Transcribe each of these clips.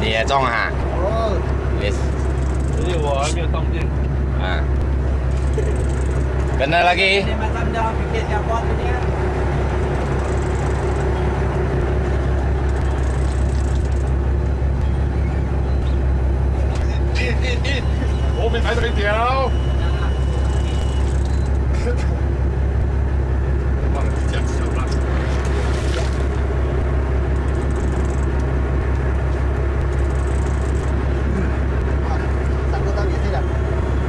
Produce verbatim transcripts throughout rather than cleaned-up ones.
你也中哈？ 哦。 也是。 所以我还没有动静。 啊。Kena lagi. In in in， 后面还有一条。忘了讲小了。 三个到底是两个？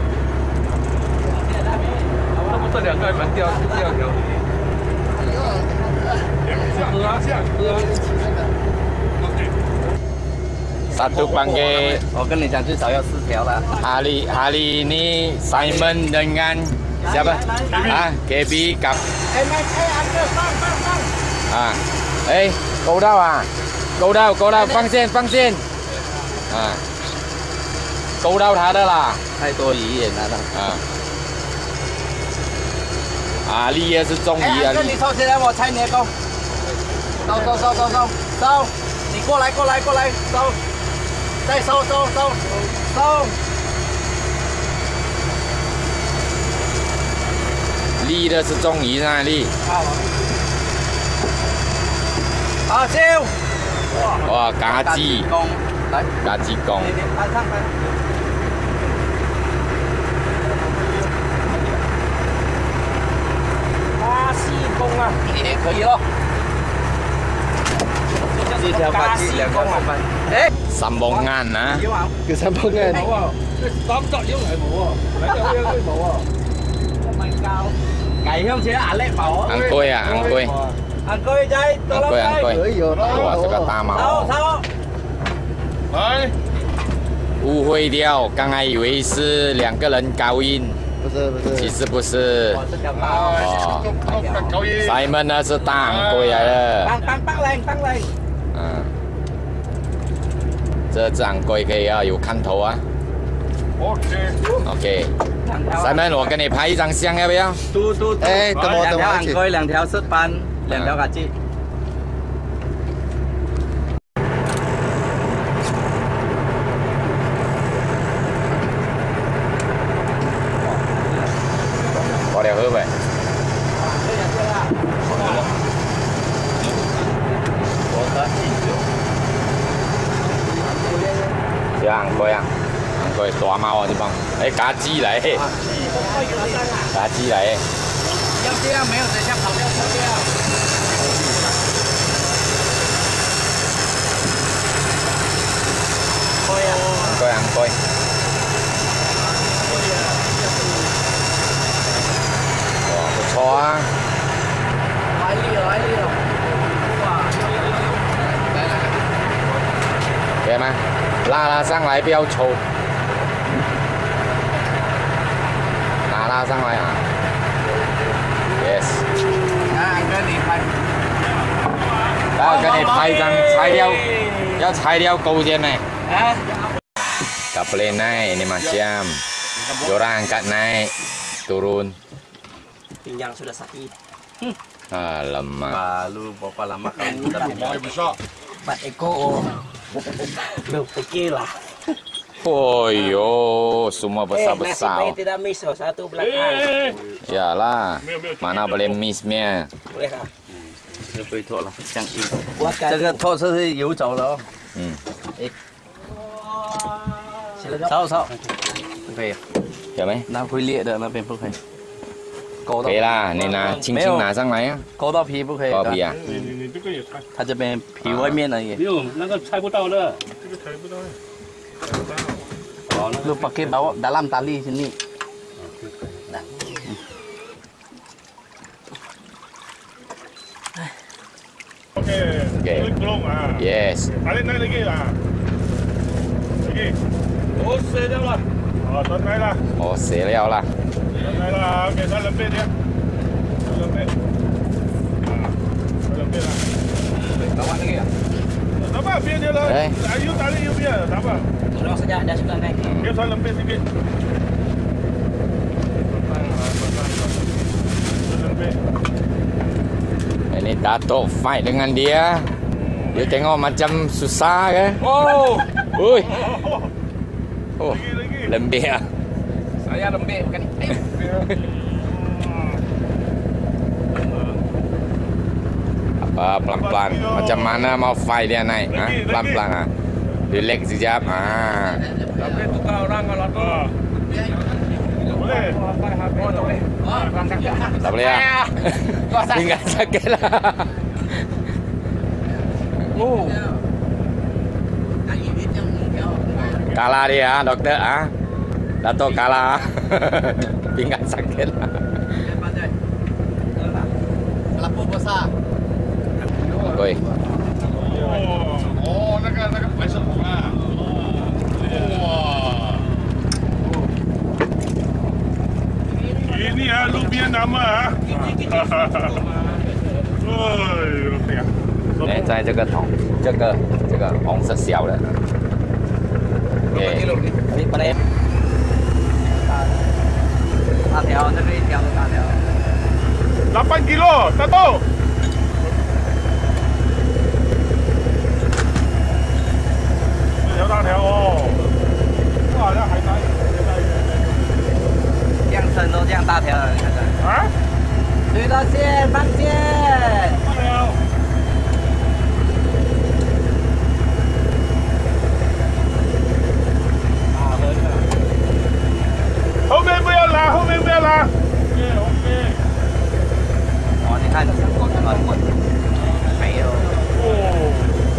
那不这两个还蛮掉掉条。喝啊，喝啊。 Satu panggil. 我跟你讲，最少要四条了。 Hari hari ini Simon dengan siapa? Ah, K B cặp. À, ê, câu đâu à? Câu đâu? Câu đâu? Phăng sen, phăng sen. À, câu đâu thả đó là? 太多鱼眼了。 啊。啊，你也是中鱼啊？ 你收起来，我猜你的钩。收收收收收收，你过来过来过来收。再收收收收！ 立的是中鱼那立。 好，收！ 哇，嘎叽公，来， 嘎叽公。 来上来。巴西公啊，也可以咯。这条巴西公啊，哎。 Sambungan ah. Ke sambungan. Tóm trọn những người mổ à? Lấy cho em cái mổ à? Mày cao. Cày không chứ à lên mổ. Ăn côi à, ăn côi. Ăn côi chơi, tôi ăn côi, ăn côi. Wow, suka tamau. Sao sao? 来。 误会掉，刚才以为是两个人高音。 不是不是。 其实不是。 哦。高音。 Simon 呢是大昂贵来的。 tăng tăng tăng lên tăng lên。 嗯。这只昂贵可以要有看头啊。 OK。 OK。Simon， 我跟你拍一张相，要不要？ 嘟嘟嘟。 哎，等我等我。 两条昂贵，两条石斑，两条嘎叽。 có đeo hứa vậy. Dạ, ăn coi ăn. Ăn coi tỏa mau à chứ bông. Đấy, cá chi lại. Cá chi lại. Giao kia, mấy người sẽ跑掉车掉。 Ăn coi ăn coi. Ồ, không cho á. Hai ly rồi, hai ly rồi. Kìa mà. La la sang lại béo trâu. La la sang lại à? Yes. À, cái này phải. Đó, cái này phải rằng拆掉, 要拆掉勾先này. Kapal naik, ini macam. Diorang angkat naik, turun. Pinggang sudah sakit. Alamak. Baru berapa lama kamu udah Mau besar. Empat ekor. Berpikir lah. Oh yo, semua besar-besar. Eh, nasib tidak miss oh, satu belakang. Yalah, mana boleh miss-nya. Boleh lah. 这被拖了，像一。这个拖车是游走了哦。 嗯。 哎。烧烧。可以。 有没？ 那会裂的，那边不可以。 可以啦，你拿轻轻拿上来呀。 勾到皮不可以。 勾皮啊。 你你你这个也拆。 它这边皮外面而已。 没有，那个拆不到的。这个拆不到。拆不到。哦，那 lu pakai bawa dalam tali sini. Okey. Okey. Belum ah. Yes. Tarik naik lagi ah. Lagi. Oh, sedang lah. Oh, tuan naik lah. Oh, 死了啦。 Naik lah. Okey, dah lembut dia. Dah lembut. Ah. Dah lembut lah. Bawa lagi ya? Tak apa, biar dia lah. Eh. Ayu tarik you biar, tak apa. Tolong saja, dah sudah naik. Dia tuan lembut sikit. Ini Datuk fight dengan dia. Dia tengok macam susah ke? Oh. Ui. Oh, Lagi, lagi. lembik ah. Saya lembik bukan. Apa pelan-pelan. Macam mana mau fight dia naik? Ha? Pelan-pelan ah. Relax sekejap. Ah. Tapi tukar orang kalau tu. Boleh. Oh, tak boleh. Oh, rangkak. Tak boleh ah. Tinggal sakit lah. Oh. Kalah dia ah, doktor ah. Dato kalah. Pinggang sakit lah. Kelapa besar. Oi. 哦，那个那个白色红啊，哇！咦，你啊，路边拿嘛啊？哎呦，对呀。 哎，在这个桶，这个这个红色小的。OK。 Ini pada.大条，这个一条都大条。 八 kilo， satu。这条大条哦，这好像还大一点，还大一点。 这样深都这样大条了，你看看。 啊？ 水到线，放线。 大条。后面不要拉，后面不要拉。OK OK。 哦，你看，没有。 哦。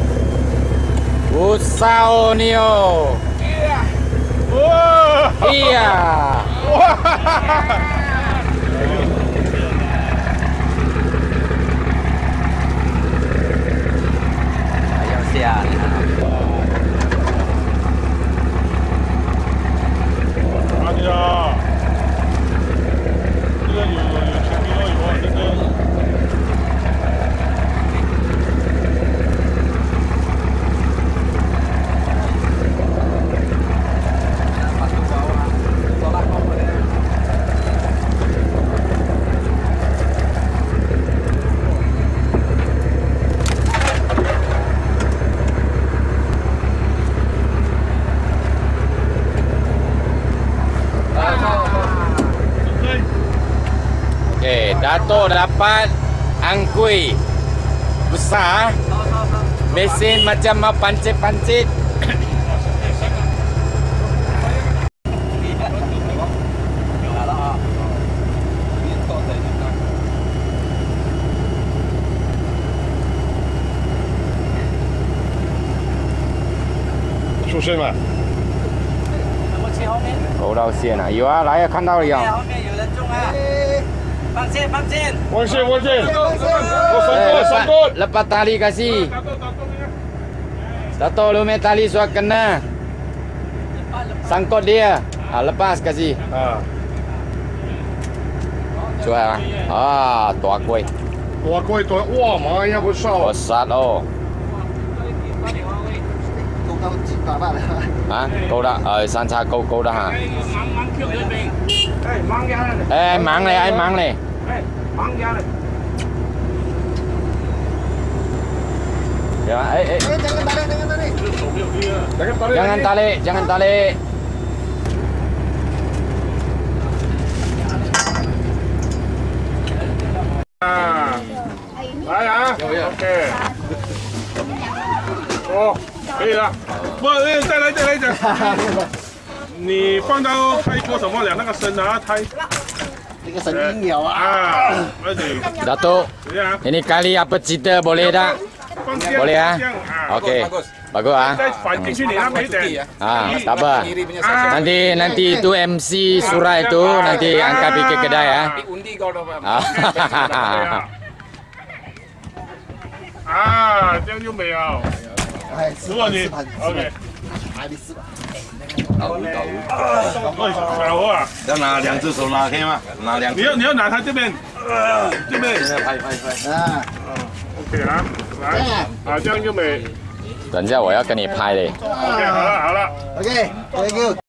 Usau Nio. Wah. Iya. Wah. 还要下，你看。 阿弟啊，这个有有有十 kilo 以后，这个。 Okey, Dato dapat angkui besar. Mesin macam mau pancit-pancit. Susah吗？ 勾到线了，有啊，来啊，看到了有。 后面有人中啊！放线，放线。 往线，往线。我 Eh, 上 lepas, 钩，上钩。 lepas tali kasih. Dato lume tali sudah kena. Sangkut dia. Ah, lepas kasih. 啊， Cuai ah. Ah, tua kuih. 多贵多，哇妈呀，不少。 Besar oh. 都到几百万了。 Hả? Câu đã, ờ, san xa câu câu đã hả? Ê, anh mắng này, anh mắng này. Ya, eh, eh. Eh, jangan tarik, jangan tarik. Jangan tarik, jangan tarik. Ah, 来啊，OK。哦，可以了。不，哎，再来，再来一点。你放到泰国什么了？那个生啊，泰。 这个神经鸟啊！ 啊，而且 Dato, 怎样？ ini kali apa cerita boleh tak? 放这样 Boleh 这 ah? 样啊。 Okey. Bagus ah. 再反进去你那边一点。 Ah, tak apa. Ah. Nanti nanti itu M C Surah itu nanti angkat pergi ke kedai ya. Undi kau dah. Ah. 啊，这样就没有。 哎， 如果你 OK， 还得四百。 喂，小何啊， 要拿两只手拿可以吗？拿两只。 你要你要拿它这边，这边。 拍拍拍。 啊， OK 啊，来，啊，这样就没。 等一下我要跟你拍嘞。 OK，好了好了。 OK，Thank you。